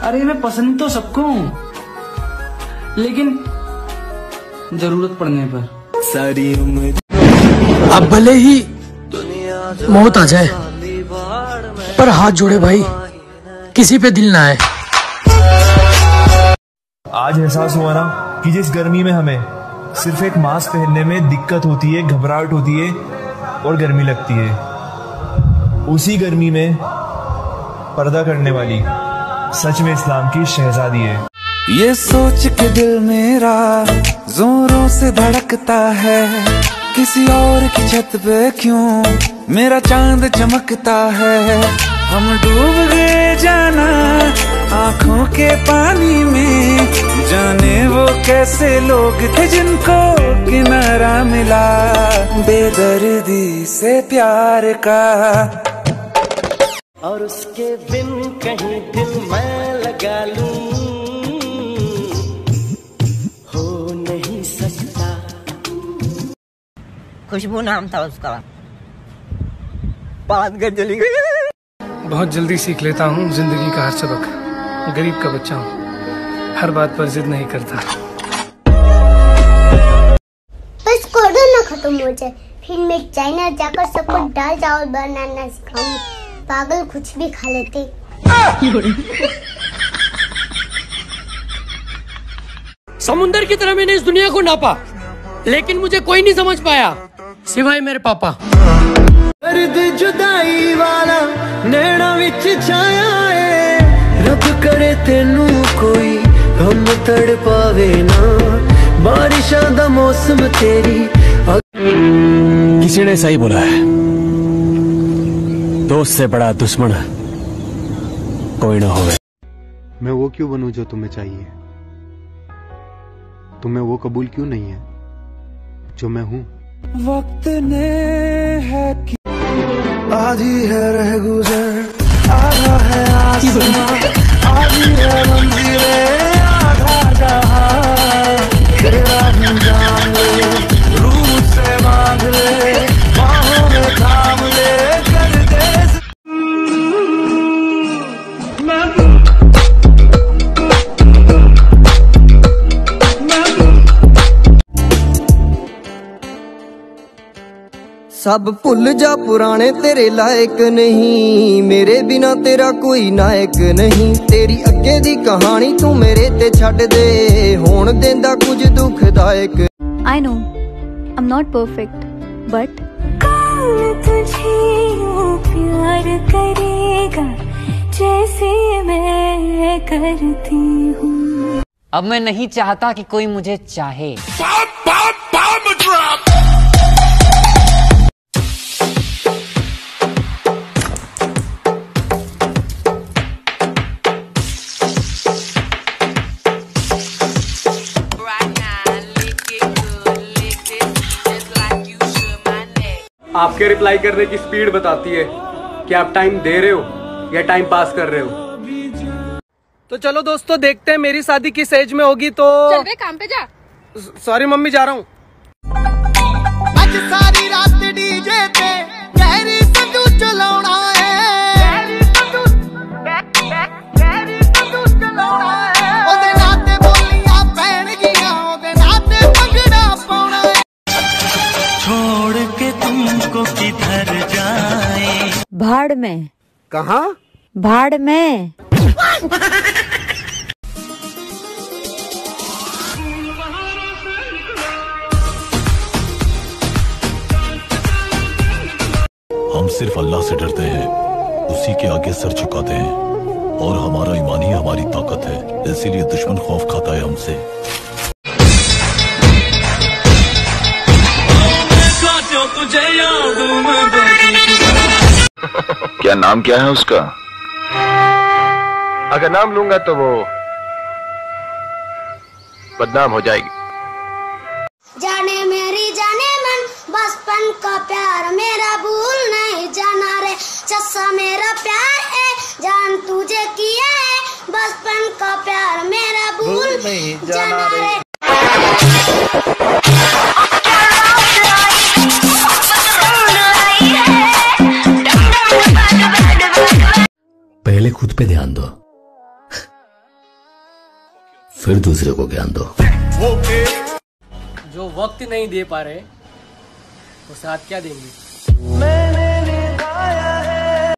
अरे मैं पसंद तो सबको हूँ, लेकिन जरूरत पड़ने पर सारी उम्र। अब भले ही मौत आ जाए, पर हाथ जोड़े भाई, किसी पे दिल ना आए। आज एहसास हुआ ना कि जिस गर्मी में हमें सिर्फ एक मास्क पहनने में दिक्कत होती है, घबराहट होती है और गर्मी लगती है, उसी गर्मी में पर्दा करने वाली सच में इस्लाम की शहजादी है। ये सोच के दिल मेरा जोरों से धड़कता है, किसी और की छत पे क्यों मेरा चांद चमकता है। हम डूब गए जाना आंखों के पानी में, जाने वो कैसे लोग थे जिनको किनारा मिला बेदर्दी से प्यार का। और उसके बिन कहीं दिल मैं लगा लूं, हो नहीं सकता। खुशबू नाम था उसका, बात कर चली गई। बहुत जल्दी सीख लेता हूँ जिंदगी का हर सबक, गरीब का बच्चा हूँ, हर बात पर जिद नहीं करता। बस कोरोना खत्म हो जाए, फिर मैं चाइना जाकर सबको दाल चावल बनाना सिखाऊंगी। पागल कुछ भी खा लेते। समुंदर की तरह मैंने इस दुनिया को नापा, लेकिन मुझे कोई नहीं समझ पाया सिवाय मेरे पापा। दर्द जुदाई वाला नैना विच छाया है, रब करे तेनू कोई हम तड़ पावे ना, बारिशां दा मौसम तेरी। किसी ने सही बोला है, दोस्त से बड़ा दुश्मन कोई ना होवे। मैं वो क्यों बनूं जो तुम्हें चाहिए, तुम्हें वो कबूल क्यों नहीं है जो मैं हूँ। वक्त ने है कि आधी है रह गुजर, आधा है आसमां, आधी है मंजिलें, आधा जहां। तेरा जान ले, रूह से मांग ले, बाहों में थाम ले, कर दे। सब भुल जा पुराने तेरे लायक नहीं, मेरे बिना तेरा कोई नायक नहीं। तेरी अगे दी कहानी तू मेरे ते छड़ दे, होण देंदा कुछ दुखदायक। I know I'm not perfect, but तुझे प्यार करेगा जैसे मैं करती हूँ। अब मैं नहीं चाहता कि कोई मुझे चाहे। आपके रिप्लाई करने की स्पीड बताती है कि आप टाइम दे रहे हो या टाइम पास कर रहे हो। तो चलो दोस्तों, देखते हैं मेरी शादी किस एज में होगी। तो चल बे, काम पे जा। सॉरी मम्मी, जा रहा हूँ। आज सारी रात डीजे पे गहरी संदू चलाना है, ओदे नाते बोलियां पैण गियां, ओदे नाते भंगड़ा पाउणा है। छोड़ के तुमको किधर जाए, भाड़ में। कहाँ? भाड़ में। हम सिर्फ अल्लाह से डरते हैं, उसी के आगे सर झुकाते हैं, और हमारा ईमान ही हमारी ताकत है, इसीलिए दुश्मन खौफ खाता है हमसे। क्या नाम क्या है उसका? अगर नाम लूंगा तो वो बदनाम हो जाएगी। जाने मेरी जाने मन, बचपन का प्यार मेरा भूल नहीं जाना रे। चस्सा मेरा प्यार है, जान तुझे किया है, बचपन का प्यार मेरा भूल नहीं जाना रे। पहले खुद पे ध्यान दो, फिर दूसरे को ज्ञान दो। जो वक्त नहीं दे पा रहे वो साथ क्या देंगे।